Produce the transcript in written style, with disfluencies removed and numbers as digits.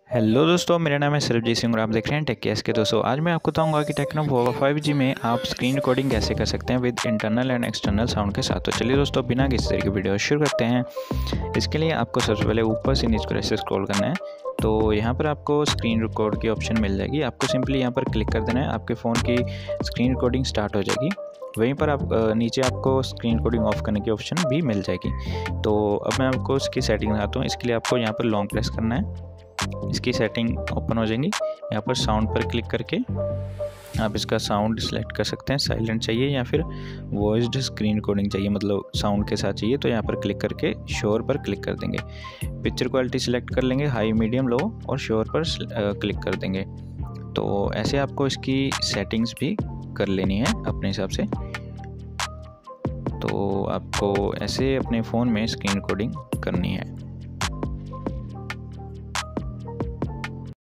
Hello दोस्तों, मेरा नाम है सरबजीत सिंह और आप देख रहे हैं टेक केस के। दोस्तों आज मैं आपको बताऊंगा कि टेक्नो पोको 5G में आप स्क्रीन रिकॉर्डिंग कैसे कर सकते हैं with internal and external sound के साथ। तो चलिए दोस्तों, बिना किसी तरह की वीडियो शुरू करते हैं। इसके लिए आपको सबसे पहले ऊपर से नीचे को ऐसे स्क्रॉल करना है। तो यहाँ पर आपको स्क्रीन रिकॉर्ड की ऑप्शन मिल जाएगी। आपको सिंपली यहाँ पर क्लिक कर देना है, आपके फ़ोन की स्क्रीन रिकॉर्डिंग स्टार्ट हो जाएगी। वहीं पर आप नीचे आपको स्क्रीन रिकॉर्डिंग ऑफ करने की ऑप्शन भी मिल जाएगी। तो अब मैं आपको इसकी सेटिंग दिखाता हूँ। इसके लिए आपको यहाँ पर लॉन्ग प्रेस करना है, इसकी सेटिंग ओपन हो जाएंगी। यहाँ पर साउंड पर क्लिक करके आप इसका साउंड सिलेक्ट कर सकते हैं, साइलेंट चाहिए या फिर वॉइस्ड स्क्रीन रिकॉर्डिंग चाहिए, मतलब साउंड के साथ चाहिए। तो यहाँ पर क्लिक करके श्योर पर क्लिक कर देंगे। पिक्चर क्वालिटी सिलेक्ट कर लेंगे, हाई मीडियम लो, और श्योर पर क्लिक कर देंगे। तो ऐसे आपको इसकी सेटिंग्स भी कर लेनी है अपने हिसाब से। तो आपको ऐसे अपने फ़ोन में स्क्रीन रिकॉर्डिंग करनी है।